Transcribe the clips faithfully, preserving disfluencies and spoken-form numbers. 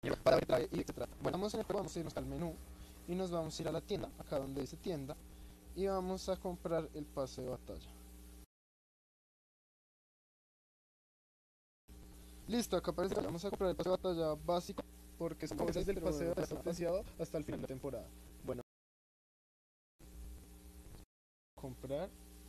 para ver trae y etcétera. Bueno, vamos en el juego, vamos a irnos al menú y nos vamos a ir a la tienda, acá donde dice tienda, y vamos a comprar el pase de batalla. Listo, acá aparece, vamos a comprar el pase de batalla básico porque son cosas del pase de batalla apreciado hasta el final de la temporada. Bueno, comprar.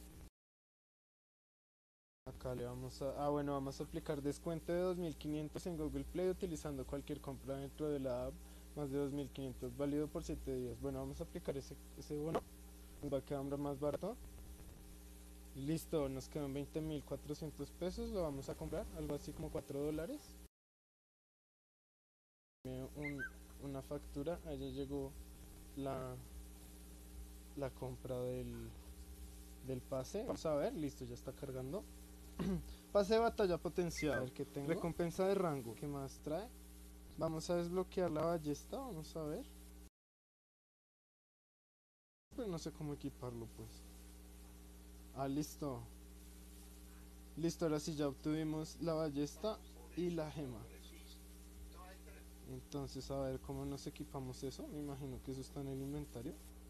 Acá le vamos a... Ah, bueno, vamos a aplicar descuento de dos mil quinientos en Google Play utilizando cualquier compra dentro de la app, más de dos mil quinientos, válido por siete días. Bueno, vamos a aplicar ese, ese bono, nos va a quedar más barato. Listo, nos quedan veinte mil cuatrocientos pesos, lo vamos a comprar, algo así como cuatro dólares. Un, una factura, allá llegó la, la compra del, del pase. Vamos a ver, listo, ya está cargando. Pase de batalla potencial, a ver qué tengo. Recompensa de rango, ¿qué más trae? Vamos a desbloquear la ballesta, vamos a ver. Pues no sé cómo equiparlo, pues. Ah, listo. Listo, ahora sí ya obtuvimos la ballesta y la gema. Entonces, a ver cómo nos equipamos eso. Me imagino que eso está en el inventario.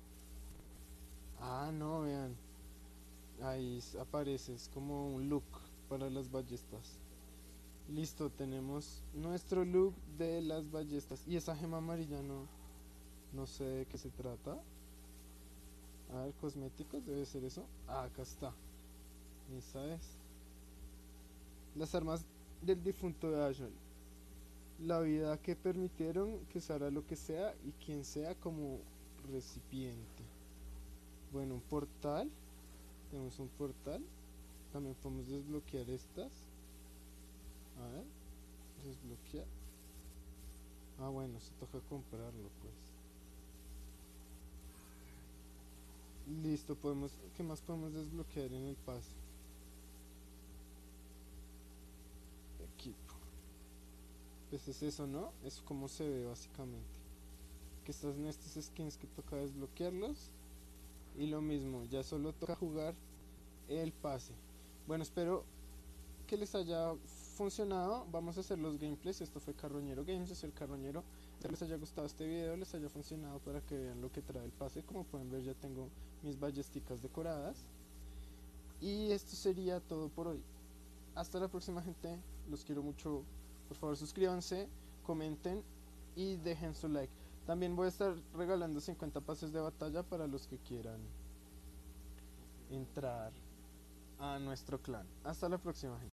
Ah, no, vean. Ahí aparece, es como un look para las ballestas. Listo, tenemos nuestro look de las ballestas. Y esa gema amarilla no, no sé de qué se trata. A ver, cosméticos, debe ser eso. Ah, acá está. Esa es. Las armas del difunto de Ashwell. La vida que permitieron que usara lo que sea y quien sea como recipiente. Bueno, un portal. Tenemos un portal. También podemos desbloquear estas. A ver. Desbloquear. Ah, bueno, se toca comprarlo, pues. Listo, podemos. ¿Qué más podemos desbloquear en el pase? Equipo. Pues es eso, ¿no? Es como se ve básicamente. Que estás en estos skins que toca desbloquearlos. Y lo mismo, ya solo toca jugar el pase. Bueno, espero que les haya funcionado. Vamos a hacer los gameplays. Esto fue Carroñero Games, yo soy el Carroñero. Espero les haya gustado este video, les haya funcionado para que vean lo que trae el pase. Como pueden ver, ya tengo mis ballesticas decoradas. Y esto sería todo por hoy. Hasta la próxima, gente. Los quiero mucho. Por favor, suscríbanse, comenten y dejen su like. También voy a estar regalando cincuenta pases de batalla para los que quieran entrar a nuestro clan. Hasta la próxima, gente.